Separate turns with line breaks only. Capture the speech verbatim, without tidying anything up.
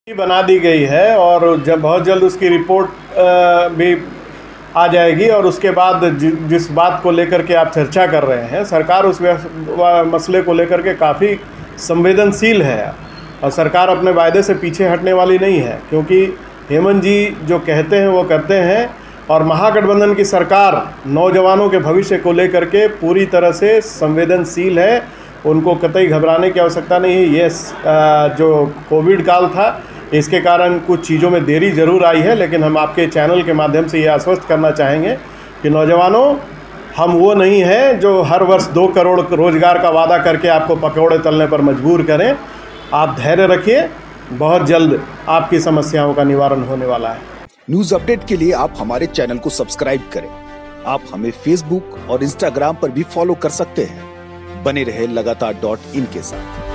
बना दी गई है और जब बहुत जल्द उसकी रिपोर्ट भी आ जाएगी और उसके बाद जि, जिस बात को लेकर के आप चर्चा कर रहे हैं, सरकार उस मसले को लेकर के काफ़ी संवेदनशील है और सरकार अपने वायदे से पीछे हटने वाली नहीं है, क्योंकि हेमंत जी जो कहते हैं वो करते हैं। और महागठबंधन की सरकार नौजवानों के भविष्य को लेकर के पूरी तरह से संवेदनशील है, उनको कतई घबराने की आवश्यकता नहीं है। ये जो कोविड काल था, इसके कारण कुछ चीज़ों में देरी ज़रूर आई है, लेकिन हम आपके चैनल के माध्यम से ये आश्वस्त करना चाहेंगे कि नौजवानों, हम वो नहीं हैं जो हर वर्ष दो करोड़ रोज़गार का वादा करके आपको पकौड़े तलने पर मजबूर करें। आप धैर्य रखिए, बहुत जल्द आपकी समस्याओं का निवारण होने वाला है।
न्यूज अपडेट के लिए आप हमारे चैनल को सब्सक्राइब करें। आप हमें फेसबुक और इंस्टाग्राम पर भी फॉलो कर सकते हैं। बने रहे लगातार डॉट इन के साथ।